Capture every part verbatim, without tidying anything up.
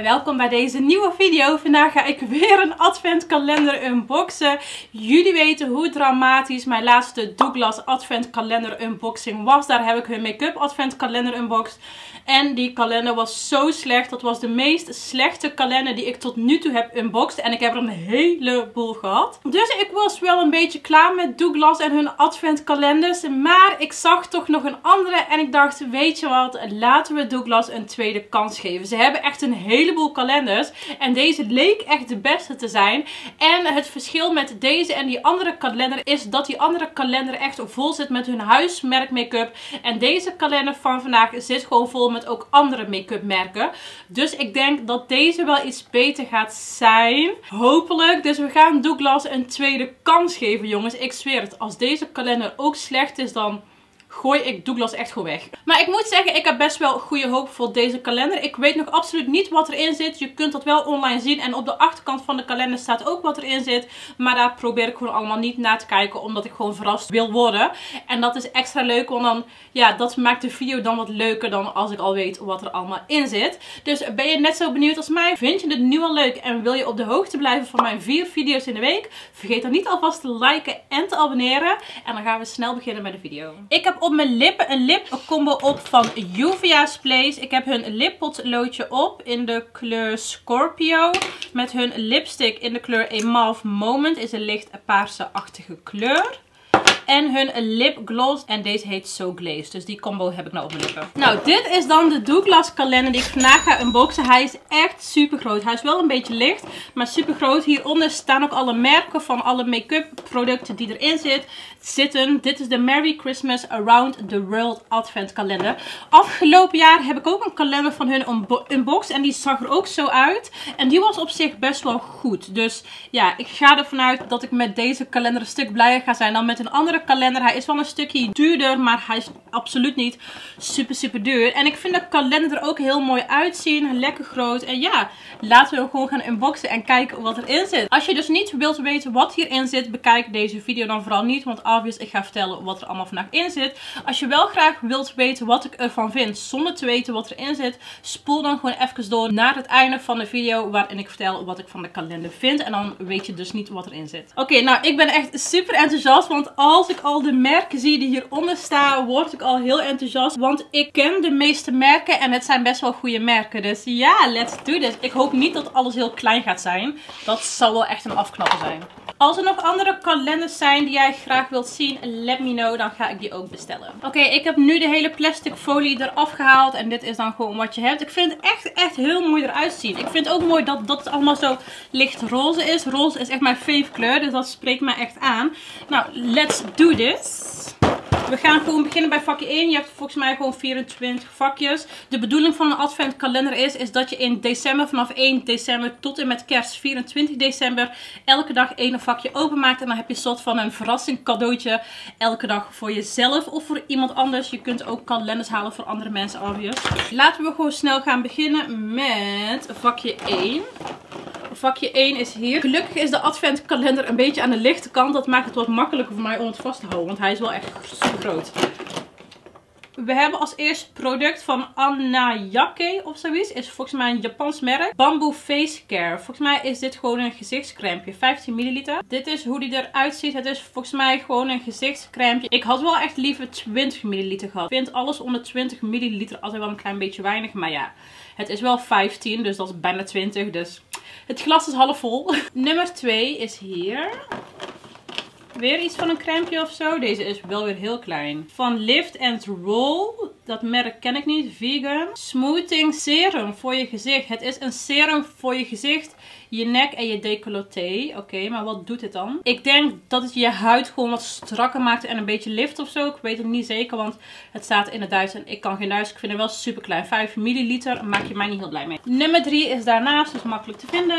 welkom bij deze nieuwe video. Vandaag ga ik weer een adventkalender unboxen. Jullie weten hoe dramatisch mijn laatste Douglas adventkalender unboxing was. Daar heb ik hun make-up adventkalender unboxed. En die kalender was zo slecht. Dat was de meest slechte kalender die ik tot nu toe heb unboxed. En ik heb er een heleboel gehad. Dus ik was wel een beetje klaar met Douglas en hun adventkalenders. Maar ik zag toch nog een andere. En ik dacht, weet je wat, laten we Douglas een tweede kans geven. Ze hebben echt een heleboel kalenders. En deze leek echt de beste te zijn. En het verschil met deze en die andere kalender is dat die andere kalender echt vol zit met hun huismerk make-up. En deze kalender van vandaag zit gewoon vol met ook andere make-up merken. Dus ik denk dat deze wel iets beter gaat zijn. Hopelijk. Dus we gaan Douglas een tweede kans geven, jongens. Ik zweer het. Als deze kalender ook slecht is, dan gooi ik Douglas echt gewoon weg. Maar ik moet zeggen, ik heb best wel goede hoop voor deze kalender. Ik weet nog absoluut niet wat erin zit. Je kunt dat wel online zien. En op de achterkant van de kalender staat ook wat erin zit. Maar daar probeer ik gewoon allemaal niet naar te kijken. Omdat ik gewoon verrast wil worden. En dat is extra leuk. Want dan, ja, dat maakt de video dan wat leuker dan als ik al weet wat er allemaal in zit. Dus ben je net zo benieuwd als mij? Vind je het nu al leuk? En wil je op de hoogte blijven van mijn vier video's in de week? Vergeet dan niet alvast te liken en te abonneren. En dan gaan we snel beginnen met de video. Ik heb op mijn lippen een lip combo op van Juvia's Place. Ik heb hun lippotloodje op in de kleur Scorpio. Met hun lipstick in de kleur A Mauve Moment. Is een licht paarse-achtige kleur. En hun lipgloss. En deze heet So Glazed. Dus die combo heb ik nou op mijn lippen. Nou, dit is dan de Douglas kalender die ik vandaag ga unboxen. Hij is echt super groot. Hij is wel een beetje licht, maar super groot. Hieronder staan ook alle merken van alle make-up producten die erin zit, zitten. Dit is de Merry Christmas Around the World Advent kalender. Afgelopen jaar heb ik ook een kalender van hun unboxed. En die zag er ook zo uit. En die was op zich best wel goed. Dus ja, ik ga ervan uit dat ik met deze kalender een stuk blijer ga zijn dan met een andere kalender. Hij is wel een stukje duurder, maar hij is absoluut niet super super duur. En ik vind de kalender er ook heel mooi uitzien. Lekker groot. En ja, laten we hem gewoon gaan unboxen en kijken wat erin zit. Als je dus niet wilt weten wat hierin zit, bekijk deze video dan vooral niet. Want obvious, ik ga vertellen wat er allemaal vandaag in zit. Als je wel graag wilt weten wat ik ervan vind, zonder te weten wat erin zit, spoel dan gewoon even door naar het einde van de video, waarin ik vertel wat ik van de kalender vind. En dan weet je dus niet wat erin zit. Oké, okay, nou ik ben echt super enthousiast, want als Als ik al de merken zie die hieronder staan, word ik al heel enthousiast. Want ik ken de meeste merken en het zijn best wel goede merken. Dus ja, let's do this. Ik hoop niet dat alles heel klein gaat zijn. Dat zal wel echt een afknapper zijn. Als er nog andere kalenders zijn die jij graag wilt zien, let me know. Dan ga ik die ook bestellen. Oké, okay, ik heb nu de hele plastic folie eraf gehaald. En dit is dan gewoon wat je hebt. Ik vind het echt, echt heel mooi eruit zien. Ik vind het ook mooi dat, dat het allemaal zo licht roze is. Roze is echt mijn fave kleur. Dus dat spreekt mij echt aan. Nou, let's do this. We gaan gewoon beginnen bij vakje één. Je hebt volgens mij gewoon vierentwintig vakjes. De bedoeling van een adventkalender is, is dat je in december, vanaf één december tot en met kerst vierentwintig december, elke dag één vakje openmaakt. En dan heb je een soort van een verrassing cadeautje elke dag voor jezelf of voor iemand anders. Je kunt ook kalenders halen voor andere mensen, obvious. Laten we gewoon snel gaan beginnen met vakje één. Vakje één is hier. Gelukkig is de adventkalender een beetje aan de lichte kant. Dat maakt het wat makkelijker voor mij om het vast te houden. Want hij is wel echt super groot. We hebben als eerste product van Anayake of zoiets. Is volgens mij een Japans merk. Bamboo Face Care. Volgens mij is dit gewoon een gezichtscrèmpje. vijftien milliliter. Dit is hoe die eruit ziet. Het is volgens mij gewoon een gezichtscrèmpje. Ik had wel echt liever twintig milliliter gehad. Ik vind alles onder twintig milliliter altijd wel een klein beetje weinig. Maar ja, het is wel vijftien. Dus dat is bijna twintig. Dus het glas is half vol. Nummer twee is hier. Weer iets van een crèmpje of zo. Deze is wel weer heel klein. Van Lift and Roll. Dat merk ken ik niet. Vegan. Smoothing serum voor je gezicht. Het is een serum voor je gezicht, je nek en je decolleté. Oké, okay, maar wat doet dit dan? Ik denk dat het je huid gewoon wat strakker maakt en een beetje lift of zo. Ik weet het niet zeker, want het staat in het Duits en ik kan geen Duits. Ik vind het wel super klein. vijf milliliter maak je mij niet heel blij mee. Nummer drie is daarnaast, dus makkelijk te vinden.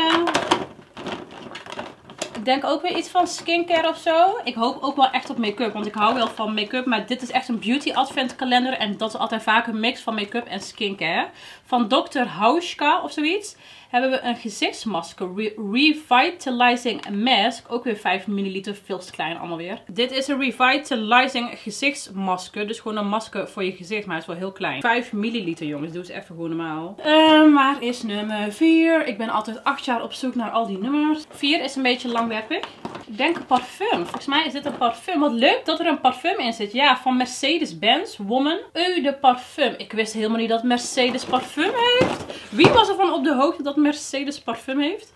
Ik denk ook weer iets van skincare of zo. Ik hoop ook wel echt op make-up. Want ik hou wel van make-up. Maar dit is echt een beauty adventkalender. En dat is altijd vaak een mix van make-up en skincare. Van dokter Hauschka of zoiets. hebben we een gezichtsmasker. Re Revitalizing Mask. Ook weer vijf milliliter. Veel te klein allemaal weer. Dit is een Revitalizing gezichtsmasker. Dus gewoon een masker voor je gezicht. Maar het is wel heel klein. vijf milliliter jongens. Doe eens even gewoon normaal. Uh, waar is nummer vier? Ik ben altijd acht jaar op zoek naar al die nummers. vier is een beetje langwerpig. Ik denk parfum. Volgens mij is dit een parfum. Wat leuk dat er een parfum in zit. Ja, van Mercedes-Benz. Woman. Eau de parfum. Ik wist helemaal niet dat Mercedes parfum heeft. Wie was ervan op de hoogte dat Mercedes parfum heeft?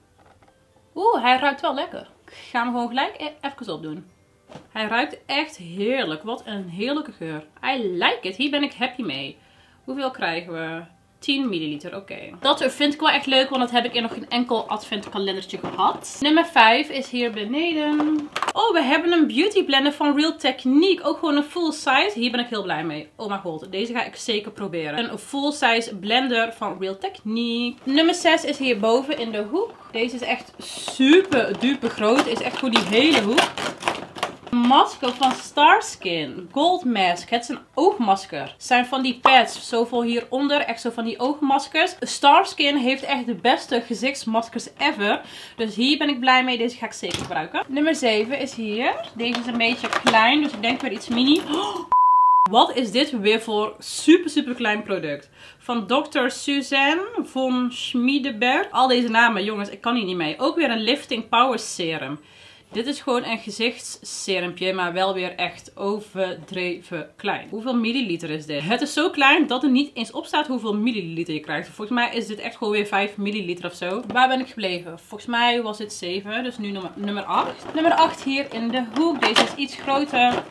Oeh, hij ruikt wel lekker. Ik ga hem gewoon gelijk even opdoen. Hij ruikt echt heerlijk. Wat een heerlijke geur. I like it. Hier ben ik happy mee. Hoeveel krijgen we? tien milliliter, oké. Okay. Dat vind ik wel echt leuk, want dat heb ik in nog geen enkel adventkalendertje gehad. Nummer vijf is hier beneden. Oh, we hebben een beauty blender van Real Technique. Ook gewoon een full size. Hier ben ik heel blij mee. Oh mijn god, deze ga ik zeker proberen. Een full size blender van Real Technique. Nummer zes is hierboven in de hoek. Deze is echt super duper groot. Is echt voor die hele hoek. Masker van Starskin. Gold Mask. Het is een oogmasker. Het zijn van die pads. Zoveel hieronder. Echt zo van die oogmaskers. Starskin heeft echt de beste gezichtsmaskers ever. Dus hier ben ik blij mee. Deze ga ik zeker gebruiken. Nummer zeven is hier. Deze is een beetje klein. Dus ik denk weer iets mini. Oh, wat is dit weer voor super super klein product? Van dokter Suzanne von Schmiedeberg. Al deze namen jongens. Ik kan hier niet mee. Ook weer een Lifting Power Serum. Dit is gewoon een gezichtsserumpje, maar wel weer echt overdreven klein. Hoeveel milliliter is dit? Het is zo klein dat er niet eens op staat hoeveel milliliter je krijgt. Volgens mij is dit echt gewoon weer vijf milliliter of zo. Waar ben ik gebleven? Volgens mij was dit zeven, dus nu nummer, nummer acht. Nummer acht hier in de hoek. Deze is iets groter.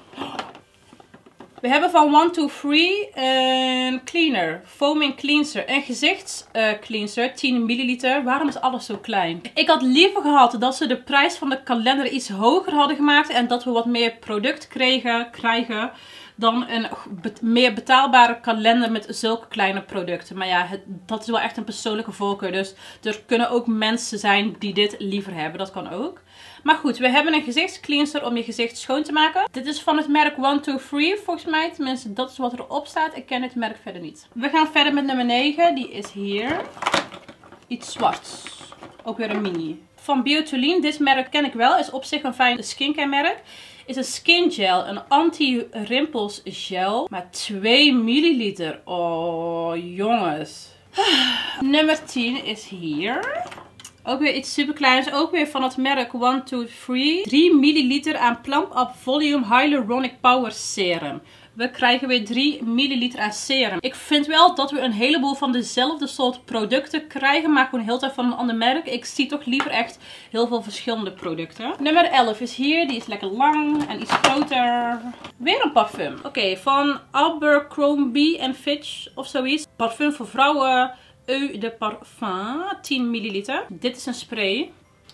We hebben van one two three een cleaner, foaming cleanser, een gezichtscleanser, uh, tien milliliter. Waarom is alles zo klein? Ik had liever gehad dat ze de prijs van de kalender iets hoger hadden gemaakt en dat we wat meer product kregen, krijgen dan een be meer betaalbare kalender met zulke kleine producten. Maar ja, het, dat is wel echt een persoonlijke voorkeur. Dus er kunnen ook mensen zijn die dit liever hebben. Dat kan ook. Maar goed, we hebben een gezichtscleanser om je gezicht schoon te maken. Dit is van het merk one two three volgens mij. Tenminste, dat is wat erop staat. Ik ken het merk verder niet. We gaan verder met nummer negen. Die is hier. Iets zwarts. Ook weer een mini. Van Biotoline. Dit merk ken ik wel. Is op zich een fijn skincare merk. Is een skin gel. Een anti-rimpels gel. Maar twee milliliter. Oh, jongens. Nummer tien is hier. Ook weer iets super kleins. Ook weer van het merk one two three. drie milliliter aan Plump Up Volume Hyaluronic Power Serum. We krijgen weer drie milliliter aan serum. Ik vind wel dat we een heleboel van dezelfde soort producten krijgen. Maar gewoon heel tijd van een ander merk. Ik zie toch liever echt heel veel verschillende producten. Nummer elf is hier. Die is lekker lang en iets groter. Weer een parfum. Oké, okay, van Abercrombie en Fitch of zoiets. Parfum voor vrouwen. Eau de parfum. tien milliliter. Dit is een spray.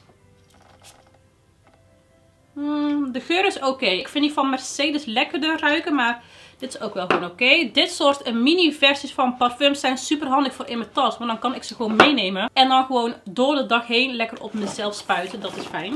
Hmm, de geur is oké. Okay. Ik vind die van Mercedes lekkerder ruiken. Maar dit is ook wel gewoon oké. Okay. Dit soort mini versies van parfums zijn super handig voor in mijn tas. Want dan kan ik ze gewoon meenemen. En dan gewoon door de dag heen lekker op mezelf spuiten. Dat is fijn.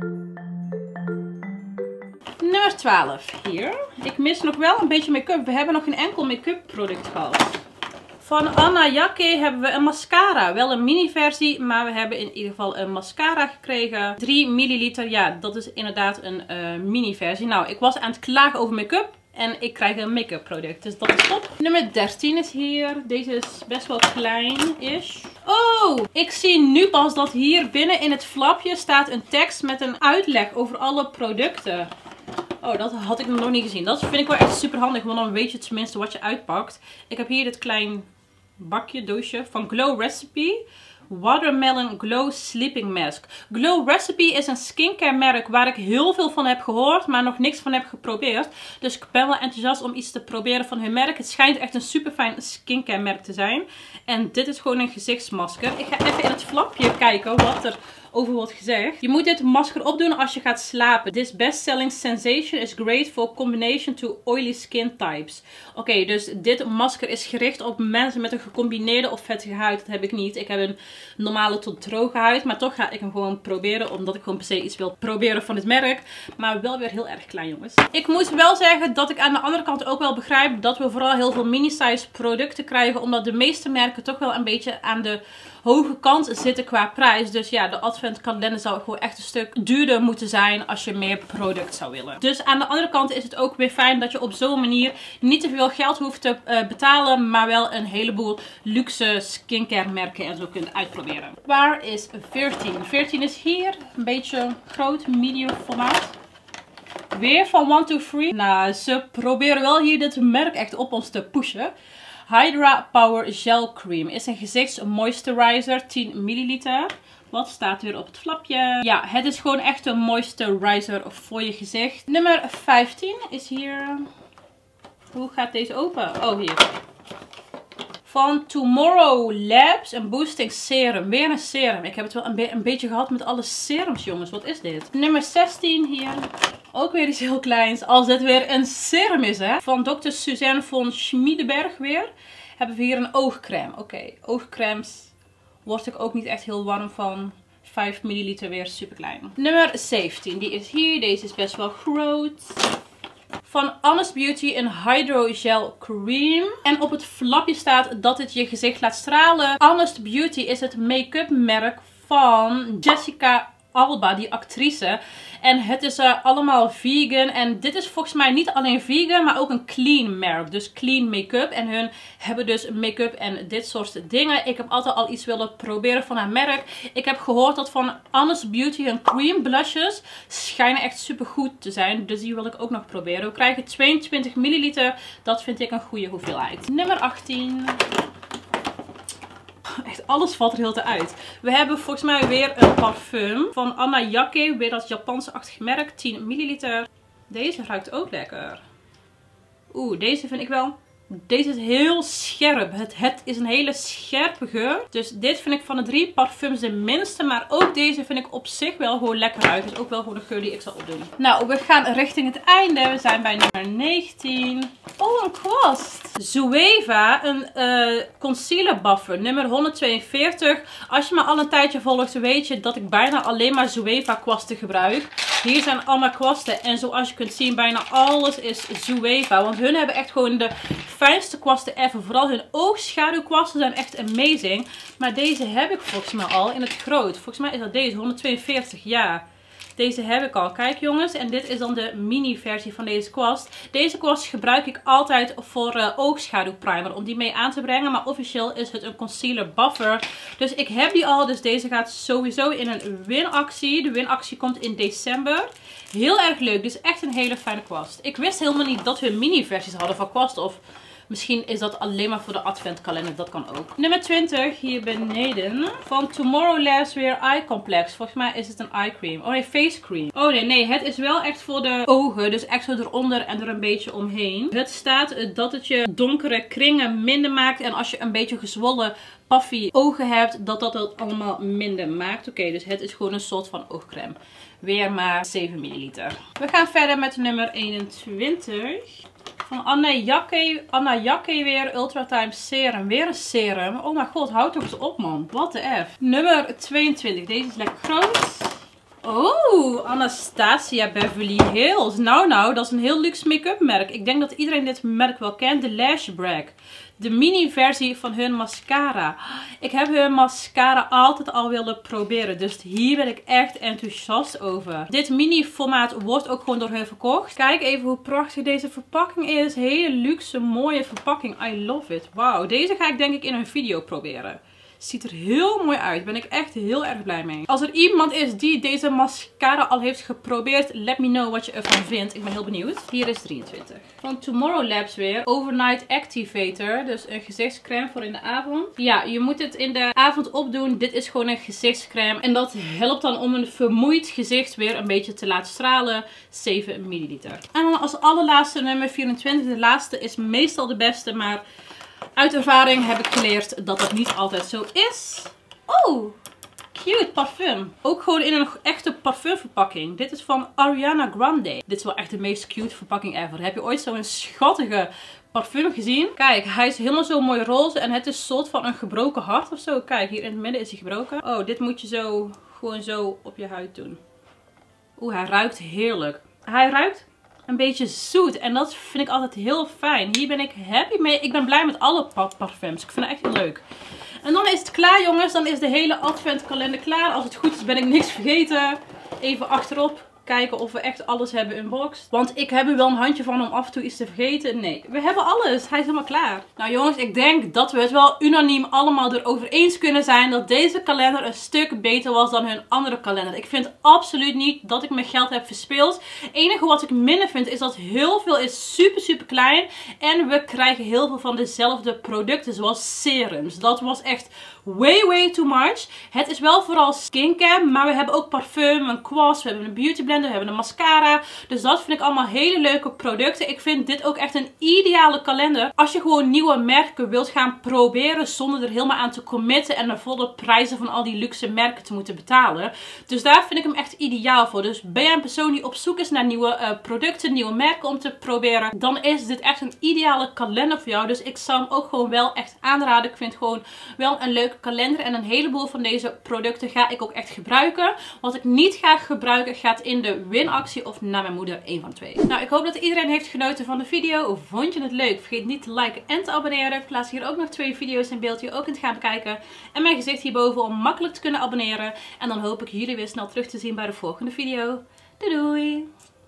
Nummer twaalf. Hier. Ik mis nog wel een beetje make-up. We hebben nog geen enkel make-up product gehad. Van Anna Jacke hebben we een mascara. Wel een mini versie, maar we hebben in ieder geval een mascara gekregen. drie milliliter, ja, dat is inderdaad een uh, mini versie. Nou, ik was aan het klagen over make-up en ik krijg een make-up product, dus dat is top. Nummer dertien is hier. Deze is best wel klein-ish. Oh, ik zie nu pas dat hier binnen in het flapje staat een tekst met een uitleg over alle producten. Oh, dat had ik nog niet gezien. Dat vind ik wel echt super handig, want dan weet je tenminste wat je uitpakt. Ik heb hier dit klein bakje, doosje van Glow Recipe. Watermelon Glow Sleeping Mask. Glow Recipe is een skincare merk waar ik heel veel van heb gehoord, maar nog niks van heb geprobeerd. Dus ik ben wel enthousiast om iets te proberen van hun merk. Het schijnt echt een super fijn skincare merk te zijn. En dit is gewoon een gezichtsmasker. Ik ga even in het flapje kijken wat er over wordt gezegd. Je moet dit masker opdoen als je gaat slapen. This best-selling sensation is great for combination to oily skin types. Oké, okay, dus dit masker is gericht op mensen met een gecombineerde of vettige huid. Dat heb ik niet. Ik heb een normale tot droge huid. Maar toch ga ik hem gewoon proberen. Omdat ik gewoon per se iets wil proberen van dit merk. Maar wel weer heel erg klein, jongens. Ik moet wel zeggen dat ik aan de andere kant ook wel begrijp dat we vooral heel veel mini-size producten krijgen. Omdat de meeste merken toch wel een beetje aan de hoge kant zitten qua prijs. Dus ja, de adventkalender zou gewoon echt een stuk duurder moeten zijn als je meer product zou willen. Dus aan de andere kant is het ook weer fijn dat je op zo'n manier niet te veel geld hoeft te uh, betalen. Maar wel een heleboel luxe skincare merken en zo kunt uitproberen. Waar is veertien? veertien is hier. Een beetje groot, medium formaat. Weer van one two three. Nou, ze proberen wel hier dit merk echt op ons te pushen. Hydra Power Gel Cream is een gezichtsmoisturizer, tien milliliter. Wat staat weer op het flapje? Ja, het is gewoon echt een moisturizer voor je gezicht. Nummer vijftien is hier. Hoe gaat deze open? Oh, hier. Van Tomorrow Labs, een boosting serum. Weer een serum. Ik heb het wel een, be een beetje gehad met alle serums, jongens. Wat is dit? Nummer zestien hier. Ook weer iets heel kleins. Als dit weer een serum is, hè. Van dokter Suzanne von Schmiedeberg weer. Hebben we hier een oogcrème. Oké, okay. Oogcremes word ik ook niet echt heel warm van. vijf milliliter weer, super klein. Nummer zeventien. Die is hier. Deze is best wel groot. Van Honest Beauty een Hydrogel Cream. En op het flapje staat dat het je gezicht laat stralen. Honest Beauty is het make-up merk van Jessica Alba, die actrice. En het is uh, allemaal vegan. En dit is volgens mij niet alleen vegan, maar ook een clean merk. Dus clean make-up. En hun hebben dus make-up en dit soort dingen. Ik heb altijd al iets willen proberen van haar merk. Ik heb gehoord dat van Honest Beauty hun cream blushes schijnen echt super goed te zijn. Dus die wil ik ook nog proberen. We krijgen tweeëntwintig milliliter. Dat vind ik een goede hoeveelheid. Nummer achttien. Echt alles valt er heel te uit. We hebben volgens mij weer een parfum van Anna Yake. Weer dat Japanse-achtige merk. tien milliliter. Deze ruikt ook lekker. Oeh, deze vind ik wel... Deze is heel scherp. Het, het is een hele scherpe geur. Dus dit vind ik van de drie parfums de minste. Maar ook deze vind ik op zich wel gewoon lekker uit. Dus ook wel gewoon een geur die ik zal opdoen. Nou, we gaan richting het einde. We zijn bij nummer negentien. Oh, een kwast. Zoeva, een uh, concealer buffer. Nummer honderdtweeënveertig. Als je me al een tijdje volgt, weet je dat ik bijna alleen maar Zoeva kwasten gebruik. Hier zijn allemaal kwasten. En zoals je kunt zien, bijna alles is Zoeva. Want hun hebben echt gewoon de fijnste kwasten ever. Vooral hun oogschaduwkwasten zijn echt amazing. Maar deze heb ik volgens mij al in het groot. Volgens mij is dat deze, honderdtweeënveertig, ja. Deze heb ik al. Kijk jongens. En dit is dan de mini versie van deze kwast. Deze kwast gebruik ik altijd voor uh, oogschaduwprimer. Om die mee aan te brengen. Maar officieel is het een concealer buffer. Dus ik heb die al. Dus deze gaat sowieso in een winactie. De winactie komt in december. Heel erg leuk. Dit is echt een hele fijne kwast. Ik wist helemaal niet dat we mini versies hadden van kwast. Of misschien is dat alleen maar voor de adventkalender. Dat kan ook. Nummer twintig. Hier beneden. Van Tomorrow Labs weer Eye Complex. Volgens mij is het een eye cream. Oh nee, face cream. Oh nee, nee. Het is wel echt voor de ogen. Dus echt zo eronder en er een beetje omheen. Het staat dat het je donkere kringen minder maakt. En als je een beetje gezwollen puffy ogen hebt, dat dat het allemaal minder maakt. Oké, okay, dus het is gewoon een soort van oogcrème. Weer maar zeven milliliter. We gaan verder met nummer eenentwintig. Van Anna Yake, Anna Yake weer Ultra Time Serum. Weer een serum. Oh mijn god, houd toch eens op man. What the F. Nummer tweeëntwintig. Deze is lekker groot. Oh, Anastasia Beverly Hills. Nou nou, dat is een heel luxe make-up merk. Ik denk dat iedereen dit merk wel kent. De Lash Brag. De mini versie van hun mascara. Ik heb hun mascara altijd al willen proberen. Dus hier ben ik echt enthousiast over. Dit mini formaat wordt ook gewoon door hun verkocht. Kijk even hoe prachtig deze verpakking is. Hele luxe mooie verpakking. I love it. Wauw. Deze ga ik denk ik in een video proberen. Ziet er heel mooi uit. Ben ik echt heel erg blij mee. Als er iemand is die deze mascara al heeft geprobeerd, let me know wat je ervan vindt. Ik ben heel benieuwd. Hier is drieëntwintig. Van Tomorrow Labs weer. Overnight Activator. Dus een gezichtscrème voor in de avond. Ja, je moet het in de avond opdoen. Dit is gewoon een gezichtscrème. En dat helpt dan om een vermoeid gezicht weer een beetje te laten stralen. zeven milliliter. En dan als allerlaatste nummer vierentwintig. De laatste is meestal de beste, maar uit ervaring heb ik geleerd dat dat niet altijd zo is. Oh, cute parfum. Ook gewoon in een echte parfumverpakking. Dit is van Ariana Grande. Dit is wel echt de meest cute verpakking ever. Heb je ooit zo'n schattige parfum gezien? Kijk, hij is helemaal zo mooi roze en het is een soort van een gebroken hart of zo. Kijk, hier in het midden is hij gebroken. Oh, dit moet je zo gewoon zo op je huid doen. Oeh, hij ruikt heerlijk. Hij ruikt een beetje zoet. En dat vind ik altijd heel fijn. Hier ben ik happy mee. Ik ben blij met alle parfums. Ik vind het echt heel leuk. En dan is het klaar jongens. Dan is de hele adventkalender klaar. Als het goed is ben ik niks vergeten. Even achterop kijken of we echt alles hebben unboxed. Want ik heb er wel een handje van om af en toe iets te vergeten. Nee, we hebben alles. Hij is helemaal klaar. Nou jongens, ik denk dat we het wel unaniem allemaal erover eens kunnen zijn dat deze kalender een stuk beter was dan hun andere kalender. Ik vind absoluut niet dat ik mijn geld heb verspeeld. Het enige wat ik minder vind is dat heel veel is super super klein. En we krijgen heel veel van dezelfde producten zoals serums. Dat was echt way way too much. Het is wel vooral skincare, maar we hebben ook parfum, een kwast, we hebben een beauty blender, we hebben een mascara. Dus dat vind ik allemaal hele leuke producten. Ik vind dit ook echt een ideale kalender als je gewoon nieuwe merken wilt gaan proberen zonder er helemaal aan te committen en de volle prijzen van al die luxe merken te moeten betalen. Dus daar vind ik hem echt ideaal voor. Dus ben jij een persoon die op zoek is naar nieuwe uh, producten, nieuwe merken om te proberen, dan is dit echt een ideale kalender voor jou. Dus ik zou hem ook gewoon wel echt aanraden. Ik vind het gewoon wel een leuke kalender en een heleboel van deze producten ga ik ook echt gebruiken. Wat ik niet ga gebruiken gaat in de winactie of naar mijn moeder, één van twee. Nou, ik hoop dat iedereen heeft genoten van de video. Vond je het leuk? Vergeet niet te liken en te abonneren. Ik plaats hier ook nog twee video's in beeld die je ook kunt gaan kijken. En mijn gezicht hierboven om makkelijk te kunnen abonneren. En dan hoop ik jullie weer snel terug te zien bij de volgende video. Doei doei!